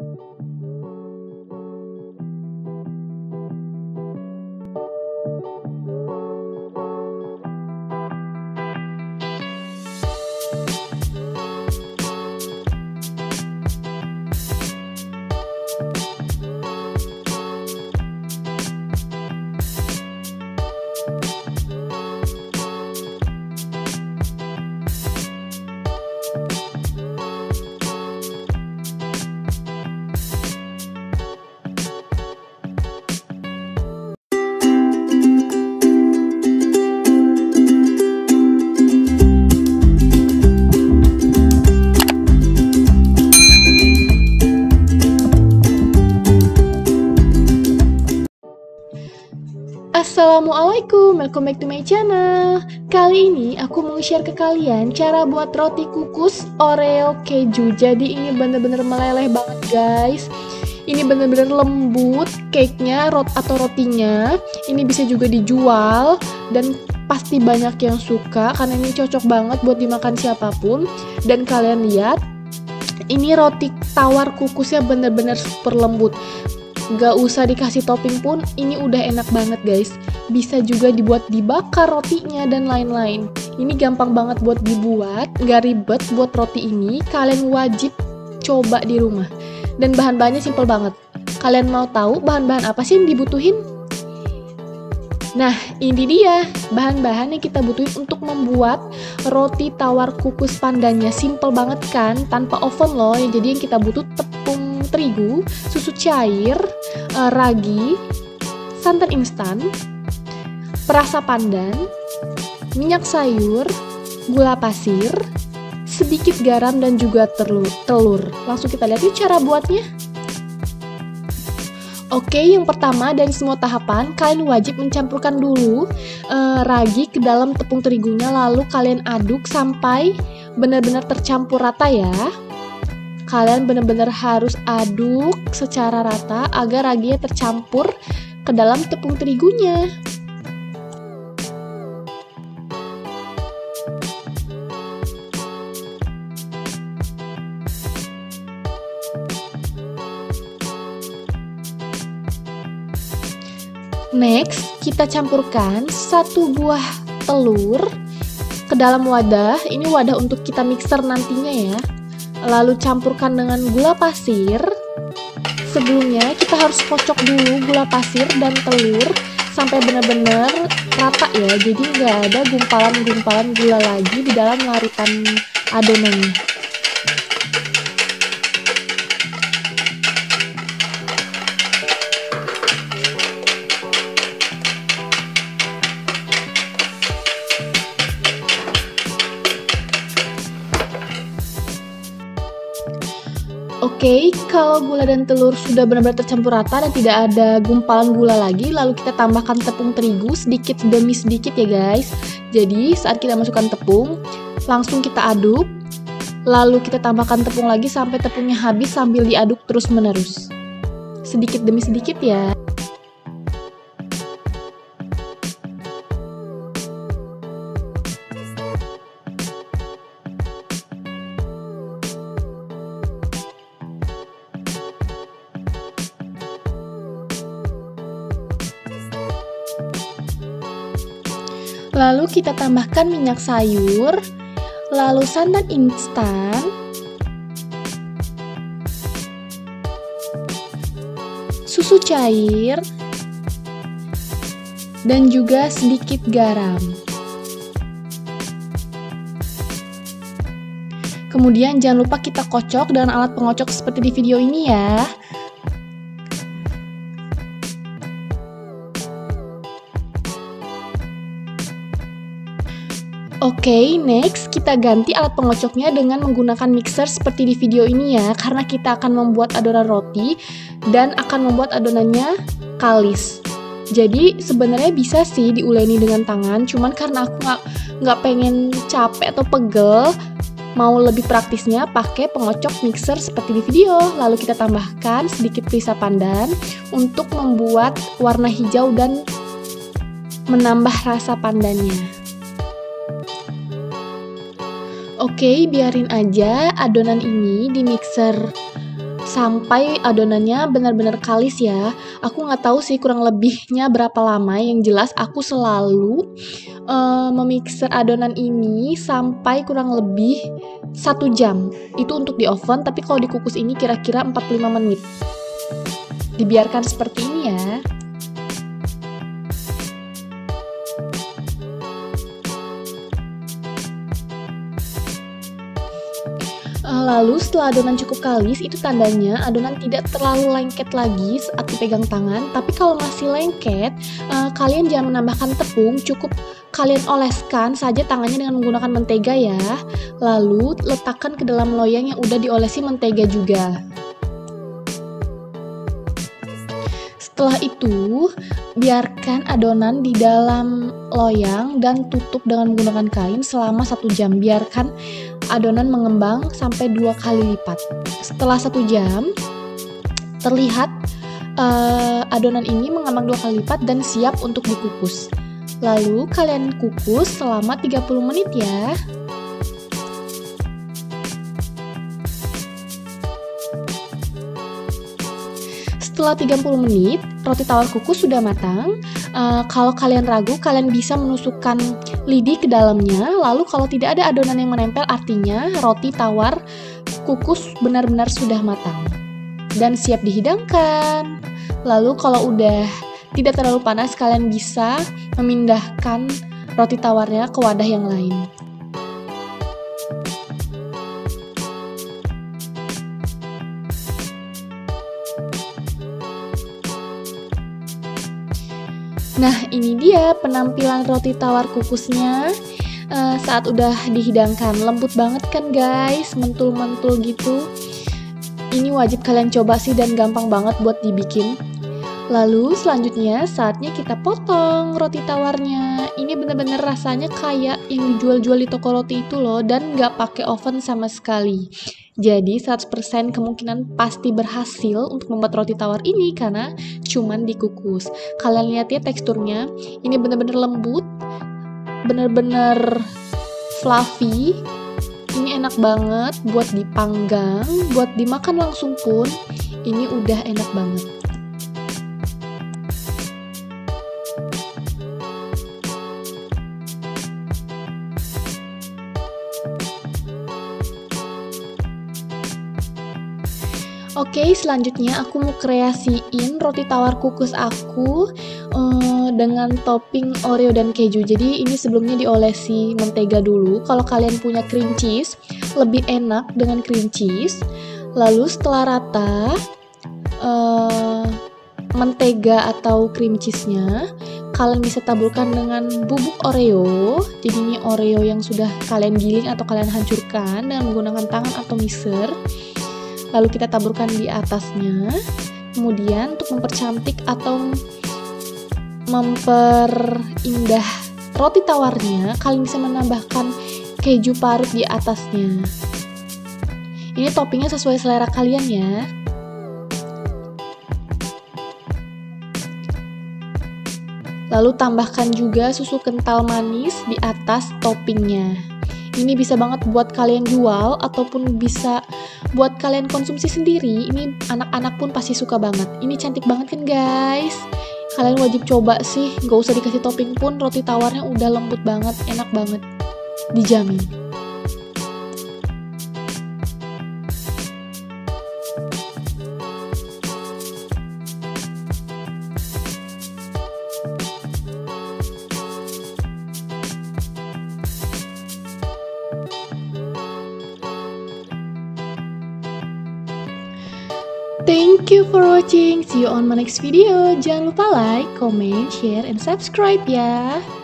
Assalamualaikum, welcome back to my channel. Kali ini aku mau share ke kalian cara buat roti kukus Oreo keju. Jadi ini bener-bener meleleh banget guys. Ini bener-bener lembut cake-nya atau rotinya. Ini bisa juga dijual dan pasti banyak yang suka karena ini cocok banget buat dimakan siapapun. Dan kalian lihat, ini roti tawar kukusnya bener-bener super lembut. Gak usah dikasih topping pun, ini udah enak banget guys. Bisa juga dibuat dibakar rotinya dan lain-lain. Ini gampang banget buat dibuat, gak ribet buat roti ini. Kalian wajib coba di rumah. Dan bahan-bahannya simple banget. Kalian mau tahu bahan-bahan apa sih yang dibutuhin? Nah, ini dia bahan-bahan yang kita butuhin untuk membuat roti tawar kukus pandannya. Simple banget kan, tanpa oven loh. Jadi yang kita butuh tepung terigu, susu cair, ragi, santan instan, perasa pandan, minyak sayur, gula pasir, sedikit garam dan juga telur. Langsung kita lihat yuk cara buatnya. Oke, yang pertama dari semua tahapan, kalian wajib mencampurkan dulu ragi ke dalam tepung terigunya, lalu kalian aduk sampai benar-benar tercampur rata ya. Kalian benar-benar harus aduk secara rata agar raginya tercampur ke dalam tepung terigunya. Next, kita campurkan 1 buah telur ke dalam wadah. Ini wadah untuk kita mixer nantinya ya. Lalu campurkan dengan gula pasir. Sebelumnya kita harus kocok dulu gula pasir dan telur sampai benar-benar rata ya. Jadi nggak ada gumpalan-gumpalan gula lagi di dalam larutan adonannya. Oke, kalau gula dan telur sudah benar-benar tercampur rata dan tidak ada gumpalan gula lagi, lalu kita tambahkan tepung terigu sedikit demi sedikit ya guys. Jadi saat kita masukkan tepung, langsung kita aduk, lalu kita tambahkan tepung lagi sampai tepungnya habis sambil diaduk terus-menerus. Sedikit demi sedikit ya. Lalu kita tambahkan minyak sayur, lalu santan instan, susu cair, dan juga sedikit garam. Kemudian jangan lupa kita kocok dengan alat pengocok seperti di video ini ya. Oke, next kita ganti alat pengocoknya dengan menggunakan mixer seperti di video ini ya, karena kita akan membuat adonan roti dan akan membuat adonannya kalis. Jadi sebenarnya bisa sih diuleni dengan tangan, cuman karena aku nggak pengen capek atau pegel, mau lebih praktisnya pakai pengocok mixer seperti di video. Lalu kita tambahkan sedikit perisa pandan untuk membuat warna hijau dan menambah rasa pandannya. Oke, biarin aja adonan ini di mixer sampai adonannya benar-benar kalis ya. Aku nggak tahu sih kurang lebihnya berapa lama, yang jelas aku selalu memixer adonan ini sampai kurang lebih 1 jam. Itu untuk di oven, tapi kalau dikukus ini kira-kira 45 menit. Dibiarkan seperti ini ya. Lalu setelah adonan cukup kalis, itu tandanya adonan tidak terlalu lengket lagi saat dipegang tangan. Tapi kalau masih lengket, kalian jangan menambahkan tepung, cukup kalian oleskan saja tangannya dengan menggunakan mentega ya. Lalu letakkan ke dalam loyang yang udah diolesi mentega juga. Setelah itu, biarkan adonan di dalam loyang dan tutup dengan menggunakan kain selama 1 jam. Biarkan adonan mengembang sampai 2 kali lipat. Setelah 1 jam, terlihat adonan ini mengembang 2 kali lipat dan siap untuk dikukus. Lalu kalian kukus selama 30 menit ya. Setelah 30 menit, roti tawar kukus sudah matang. Kalau kalian ragu, kalian bisa menusukkan lidi ke dalamnya. Lalu kalau tidak ada adonan yang menempel, artinya roti tawar kukus benar-benar sudah matang dan siap dihidangkan. Lalu kalau udah tidak terlalu panas, kalian bisa memindahkan roti tawarnya ke wadah yang lain. Nah, ini dia penampilan roti tawar kukusnya saat udah dihidangkan. Lembut banget kan guys, mentul-mentul gitu. Ini wajib kalian coba sih dan gampang banget buat dibikin. Lalu selanjutnya saatnya kita potong roti tawarnya. Ini bener-bener rasanya kayak yang dijual-jual di toko roti itu loh, dan nggak pakai oven sama sekali. Jadi 100% kemungkinan pasti berhasil untuk membuat roti tawar ini karena cuman dikukus. Kalian lihat ya teksturnya, ini bener-bener lembut, bener-bener fluffy. Ini enak banget buat dipanggang, buat dimakan langsung pun ini udah enak banget. Oke, selanjutnya aku mau kreasiin roti tawar kukus aku dengan topping Oreo dan keju. Jadi ini sebelumnya diolesi mentega dulu. Kalau kalian punya cream cheese, lebih enak dengan cream cheese. Lalu setelah rata mentega atau cream cheese-nya, kalian bisa taburkan dengan bubuk Oreo. Jadi ini Oreo yang sudah kalian giling atau kalian hancurkan dengan menggunakan tangan atau mixer. Lalu kita taburkan di atasnya. Kemudian untuk mempercantik atau memperindah roti tawarnya, kalian bisa menambahkan keju parut di atasnya. Ini toppingnya sesuai selera kalian ya. Lalu tambahkan juga susu kental manis di atas toppingnya. Ini bisa banget buat kalian jual ataupun bisa buat kalian konsumsi sendiri. Ini anak-anak pun pasti suka banget. Ini cantik banget kan guys. Kalian wajib coba sih, gak usah dikasih topping pun roti tawarnya udah lembut banget, enak banget, dijamin. Thank you for watching. See you on my next video. Jangan lupa like, comment, share, and subscribe ya.